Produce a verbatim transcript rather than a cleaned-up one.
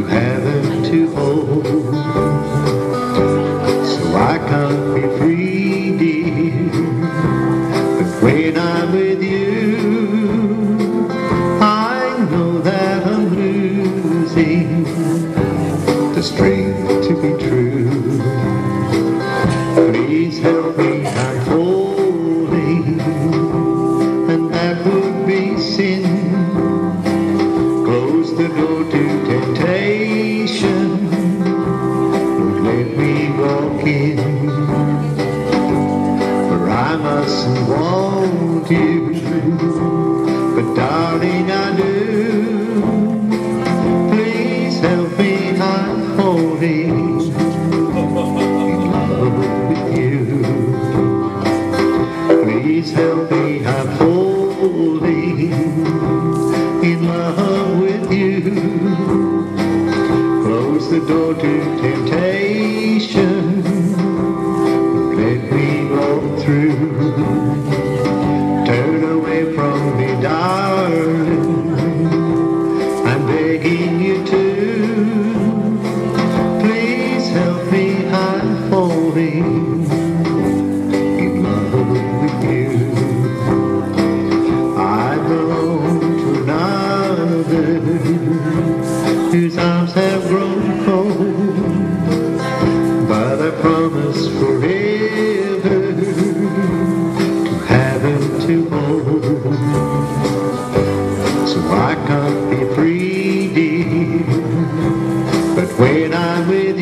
heaven to hold. So I can't be free, dear, but when I'm with you, I know that I'm losing the strength to be true. Please help me, I'm falling, and that would be sin. Close the door to temptation, don't let me walk in, for I mustn't want you, but darling I do. Please help me, I'm falling in love with you. Please help me, I'm falling in love with you. Close the door to temptation, let me walk through. Turn away from me, darling, I'm begging you to. Please help me, I'm falling in love with you. I belong to another whose arms have grown cold, but I promise forever to heaven to hold. So I can't be free, dear, but when I'm with